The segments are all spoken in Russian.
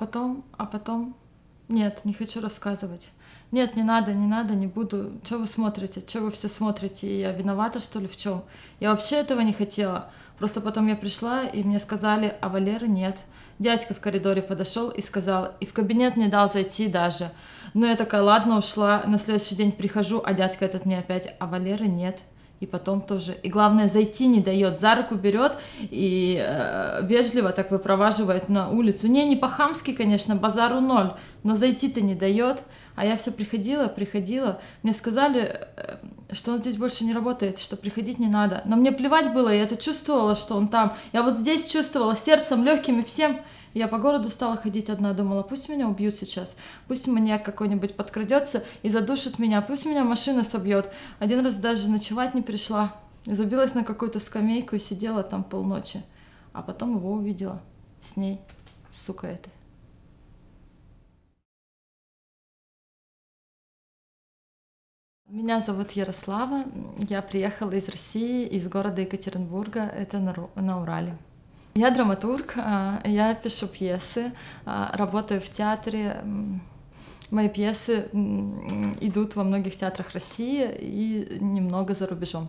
потом, нет, не хочу рассказывать. Нет, не надо, не надо, не буду. Что вы смотрите? Что вы все смотрите? Я виновата, что ли, в чем? Я вообще этого не хотела. Просто потом я пришла, и мне сказали, а Валеры нет. Дядька в коридоре подошел и сказал, и в кабинет не дал зайти даже. Ну, я такая, ладно, ушла. На следующий день прихожу, а дядька этот мне опять, а Валеры нет. И потом тоже. И главное, зайти не дает, за руку берет и вежливо так выпроваживает на улицу. Не по-хамски, конечно, базару ноль, но зайти-то не дает. А я все приходила. Мне сказали, что он здесь больше не работает, что приходить не надо. Но мне плевать было, я это чувствовала, что он там. Я вот здесь чувствовала сердцем, легким и всем. Я по городу стала ходить одна, думала, пусть меня убьют сейчас, пусть маньяк какой-нибудь подкрадется и задушит меня, пусть меня машина собьет. Один раз даже ночевать не пришла, забилась на какую-то скамейку и сидела там полночи, а потом его увидела с ней, сука этой. Меня зовут Ярослава, я приехала из России, из города Екатеринбурга, это на Урале. Я драматург, я пишу пьесы, работаю в театре. Мои пьесы идут во многих театрах России и немного за рубежом.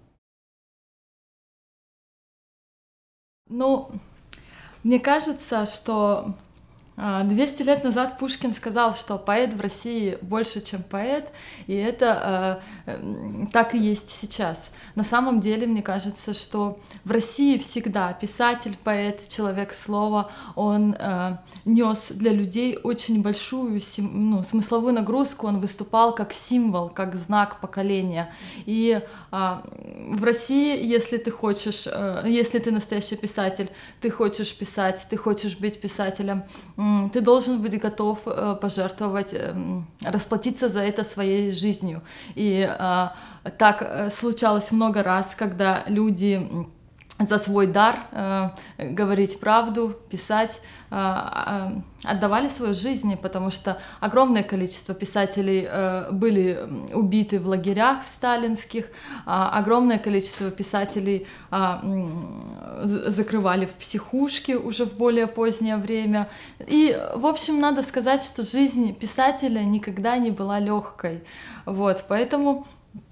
Ну, мне кажется, что 200 лет назад Пушкин сказал, что поэт в России больше, чем поэт, и это так и есть сейчас. На самом деле, мне кажется, что в России всегда писатель, поэт, человек слова, он нес для людей очень большую смысловую нагрузку, он выступал как символ, как знак поколения. И в России, если ты хочешь, если ты настоящий писатель, ты хочешь писать, ты хочешь быть писателем, ты должен быть готов пожертвовать, расплатиться за это своей жизнью. И так случалось много раз, когда люди за свой дар, говорить правду, писать, отдавали свою жизнь, потому что огромное количество писателей были убиты в лагерях сталинских, огромное количество писателей закрывали в психушке уже в более позднее время. И, в общем, надо сказать, что жизнь писателя никогда не была легкой. Вот, поэтому...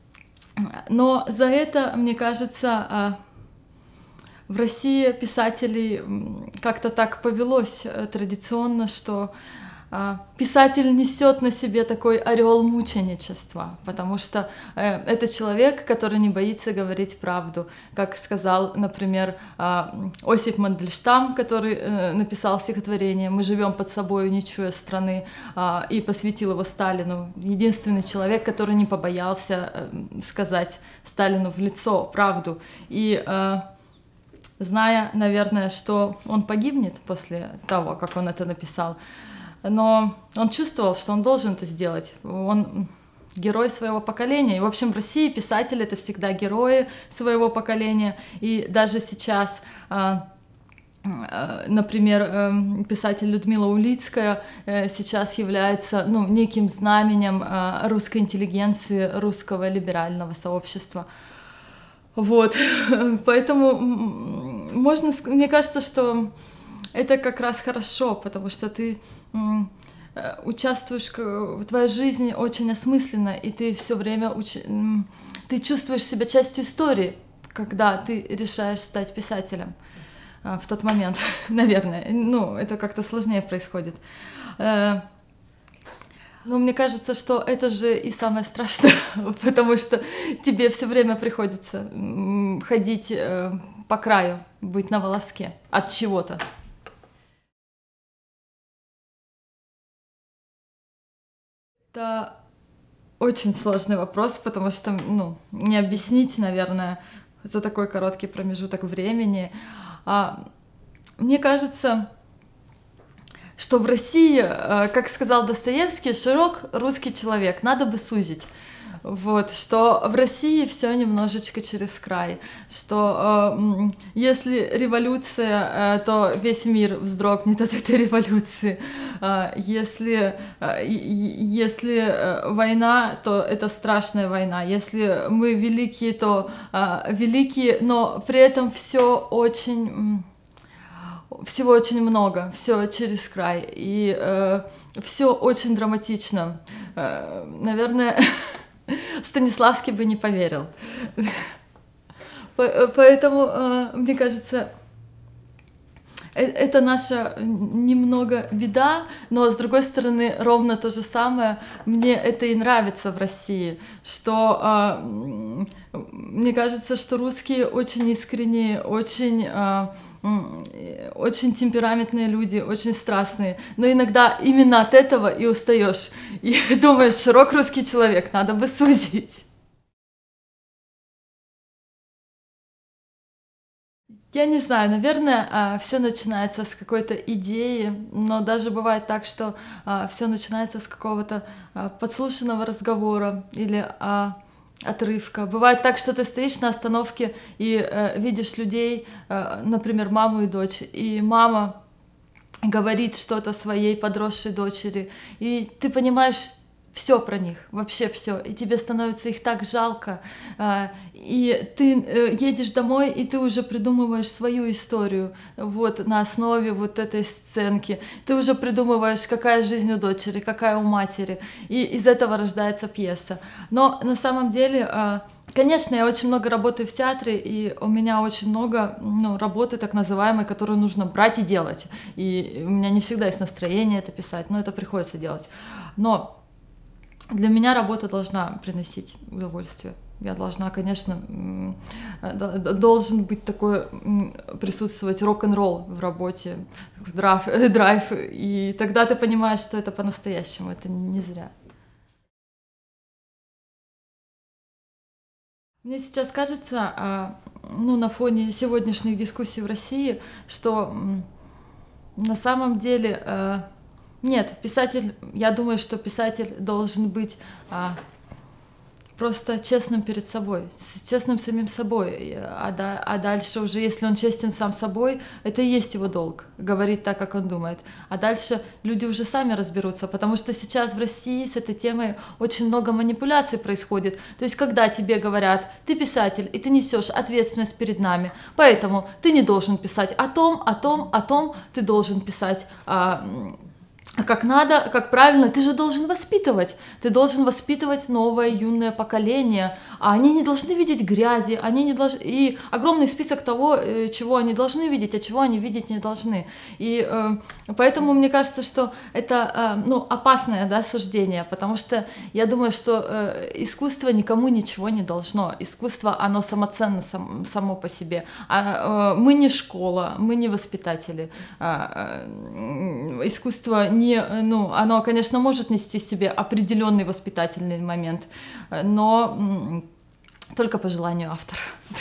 Но за это, мне кажется, в России писателей как-то так повелось традиционно, что писатель несет на себе такой ореол мученичества, потому что это человек, который не боится говорить правду. Как сказал, например, Осип Мандельштам, который написал стихотворение «Мы живем под собою, не чуя страны», и посвятил его Сталину. Единственный человек, который не побоялся сказать Сталину в лицо правду. И зная, наверное, что он погибнет после того, как он это написал, но он чувствовал, что он должен это сделать. Он герой своего поколения. И, в общем, в России писатели — это всегда герои своего поколения. И даже сейчас, например, писатель Людмила Улицкая сейчас является неким знаменем русской интеллигенции, русского либерального сообщества. Вот, поэтому мне кажется, что это как раз хорошо, потому что ты участвуешь, твоя жизнь очень осмысленна, и ты все время ты чувствуешь себя частью истории, когда ты решаешь стать писателем в тот момент, наверное. Это как-то сложнее происходит. Но мне кажется, что это же и самое страшное, потому что тебе все время приходится ходить по краю, быть на волоске от чего-то. Это очень сложный вопрос, потому что не объяснить, наверное, за такой короткий промежуток времени. Мне кажется, что в России, как сказал Достоевский, широк русский человек, надо бы сузить. Вот, что в России все немножечко через край, что если революция, то весь мир вздрогнет от этой революции, если война, то это страшная война, если мы великие, то великие, но при этом все очень всего очень много, все через край, и все очень драматично. Наверное, Станиславский бы не поверил. Поэтому, мне кажется, это наша немного беда, но с другой стороны ровно то же самое мне это и нравится в России, что мне кажется, что русские очень искренние, очень темпераментные люди, очень страстные, но иногда именно от этого и устаешь, и думаешь, широк русский человек, надо бы сузить. Я не знаю, наверное, все начинается с какой-то идеи, но даже бывает так, что все начинается с какого-то подслушанного разговора или отрывка. Бывает так, что ты стоишь на остановке и видишь людей, например, маму и дочь, и мама говорит что-то своей подросшей дочери, и ты понимаешь все про них, вообще все, и тебе становится их так жалко, и ты едешь домой, и ты уже придумываешь свою историю, вот на основе вот этой сценки, ты уже придумываешь, какая жизнь у дочери, какая у матери, и из этого рождается пьеса. Но на самом деле, конечно, я очень много работаю в театре, и у меня очень много работы так называемой, которую нужно брать и делать, и у меня не всегда есть настроение это писать, но это приходится делать. Но для меня работа должна приносить удовольствие. Я должна, конечно, должен быть такой, присутствовать рок-н-ролл в работе, драйв, и тогда ты понимаешь, что это по-настоящему, это не зря. Мне сейчас кажется, на фоне сегодняшних дискуссий в России, что на самом деле нет, писатель, я думаю, что писатель должен быть просто честным перед собой, честным самим собой, а дальше уже, если он честен сам собой, это и есть его долг, говорить так, как он думает. А дальше люди уже сами разберутся, потому что сейчас в России с этой темой очень много манипуляций происходит. То есть, когда тебе говорят, ты писатель, и ты несешь ответственность перед нами, поэтому ты не должен писать о том, ты должен писать как надо, как правильно, ты же должен воспитывать. Ты должен воспитывать новое юное поколение. А они не должны видеть грязи, они не должны... И огромный список того, чего они должны видеть, а чего они видеть не должны. И поэтому мне кажется, что это опасное, да, суждение, потому что я думаю, что искусство никому ничего не должно. Искусство, оно самоценно само по себе. Мы не школа, мы не воспитатели. Искусство оно, конечно, может нести в себе определенный воспитательный момент, но только по желанию автора.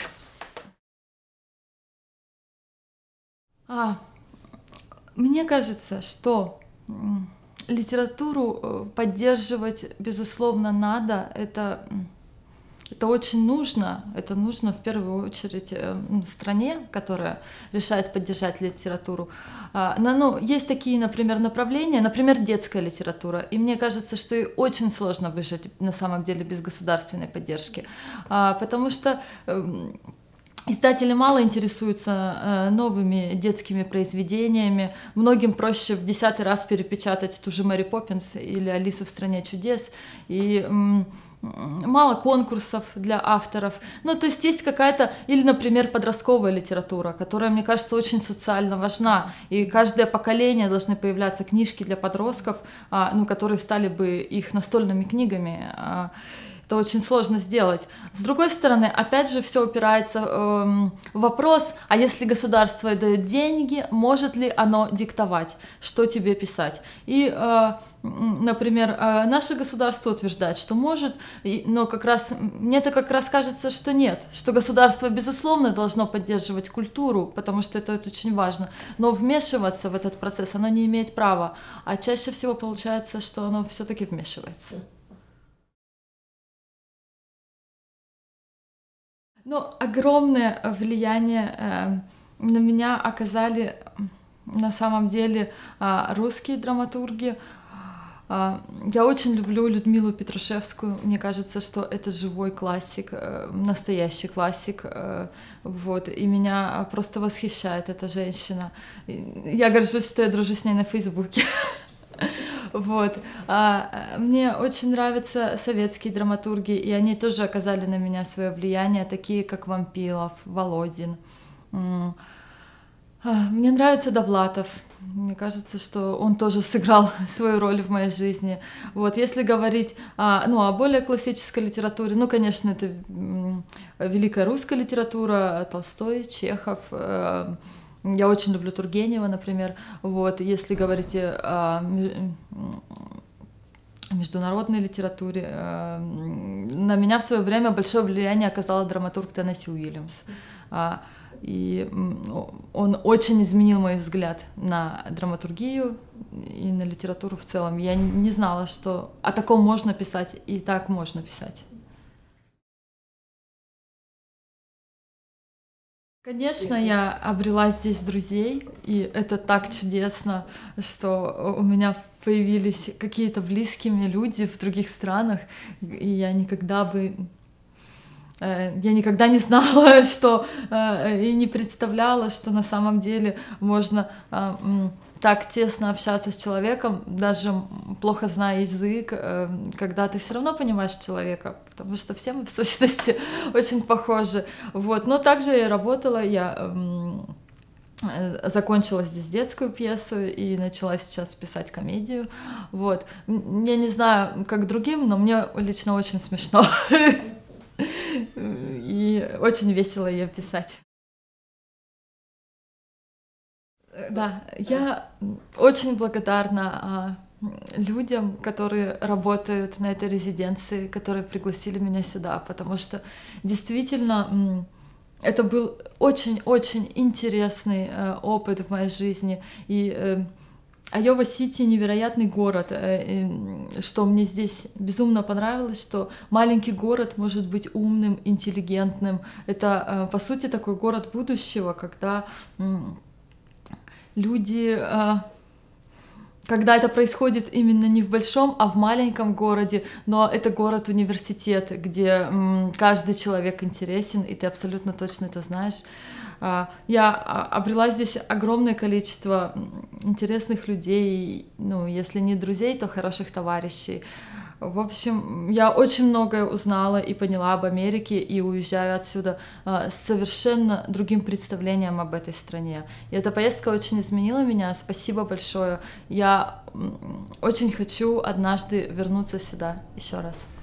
Мне кажется, что литературу поддерживать, безусловно, надо. Это очень нужно. Это нужно в первую очередь стране, которая решает поддержать литературу. Есть такие, например, направления, например, детская литература. И мне кажется, что и очень сложно выжить на самом деле без государственной поддержки. Потому что издатели мало интересуются новыми детскими произведениями. Многим проще в 10-й раз перепечатать ту же Мэри Поппинс или Алису в стране чудес. И мало конкурсов для авторов. То есть какая-то, или, например, подростковая литература, которая, мне кажется, очень социально важна. И каждое поколение должны появляться книжки для подростков, которые стали бы их настольными книгами. Это очень сложно сделать. С другой стороны, опять же, все упирается в вопрос, а если государство дает деньги, может ли оно диктовать, что тебе писать? И, например, наше государство утверждает, что может, но мне-то как раз кажется, что нет, что государство, безусловно, должно поддерживать культуру, потому что это очень важно, но вмешиваться в этот процесс оно не имеет права, а чаще всего получается, что оно все-таки вмешивается. Огромное влияние на меня оказали на самом деле русские драматурги. Я очень люблю Людмилу Петрушевскую. Мне кажется, что это живой классик, настоящий классик. Вот. И меня просто восхищает эта женщина. Я горжусь, что я дружу с ней на Фейсбуке. Вот. Мне очень нравятся советские драматурги, и они тоже оказали на меня свое влияние, такие как Вампилов, Володин. Мне нравится Довлатов. Мне кажется, что он тоже сыграл свою роль в моей жизни. Вот, если говорить о более классической литературе, ну, конечно, это великая русская литература, Толстой, Чехов. Я очень люблю Тургенева, например. Вот, если говорить о международной литературе, на меня в свое время большое влияние оказала драматург Теннесси Уильямс. И он очень изменил мой взгляд на драматургию и на литературу в целом. Я не знала, что о таком можно писать, и так можно писать. Конечно, я обрела здесь друзей, и это так чудесно, что у меня появились какие-то близкие мне люди в других странах, и я никогда не знала, что и не представляла, что на самом деле можно так тесно общаться с человеком, даже плохо зная язык, когда ты все равно понимаешь человека, потому что все мы в сущности очень похожи. Вот. Но также я работала, я закончила здесь детскую пьесу и начала сейчас писать комедию. Вот. Я не знаю, как другим, но мне лично очень смешно. И очень весело ее писать. Да, я очень благодарна людям, которые работают на этой резиденции, которые пригласили меня сюда, потому что действительно это был очень-очень интересный опыт в моей жизни. И Айова-Сити — невероятный город, что мне здесь безумно понравилось, что маленький город может быть умным, интеллигентным. Это, по сути, такой город будущего, когда люди, когда это происходит именно не в большом, а в маленьком городе, но это город-университет, где каждый человек интересен, и ты абсолютно точно это знаешь. Я обрела здесь огромное количество интересных людей, ну, если не друзей, то хороших товарищей. В общем, я очень многое узнала и поняла об Америке, и уезжаю отсюда с совершенно другим представлением об этой стране. И эта поездка очень изменила меня. Спасибо большое. Я очень хочу однажды вернуться сюда еще раз.